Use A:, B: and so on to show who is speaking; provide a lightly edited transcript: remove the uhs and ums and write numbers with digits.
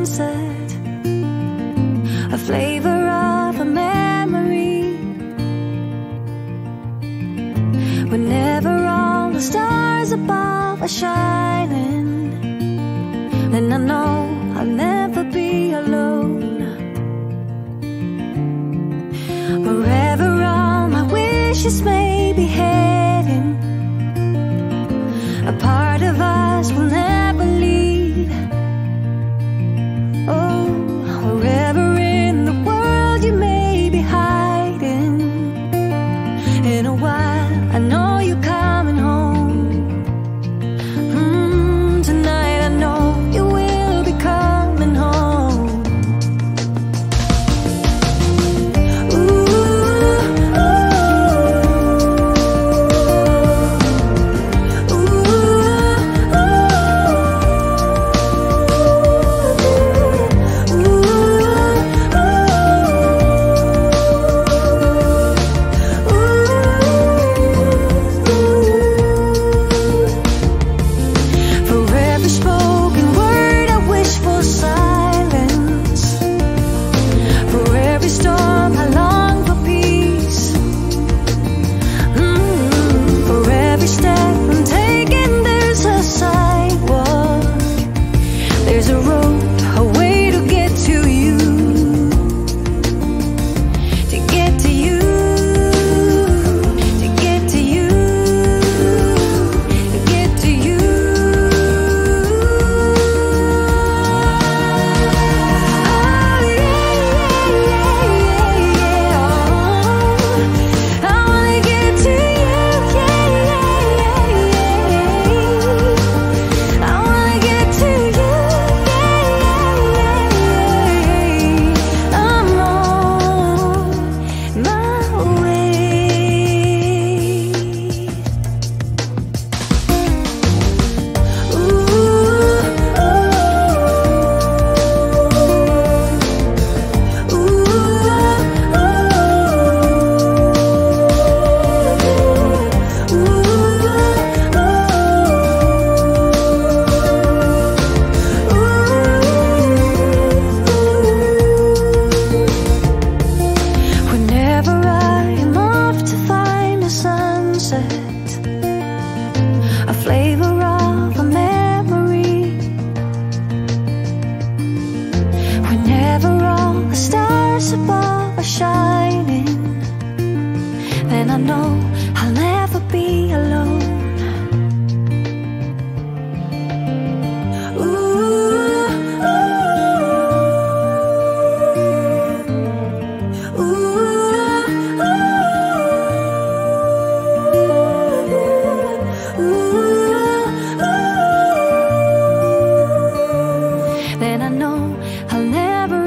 A: sunset, a flavor of a memory. Whenever all the stars above are shining, then I know I'll never be alone. Wherever all my wishes may be heading, a part of us will never leave. Oh, wherever in the world you may be hiding, in a while I know you're coming home. Tonight I know you will be coming home. A flavor of a memory. Whenever all the stars above are shining, then I know I'll never be alone. Then I know I'll never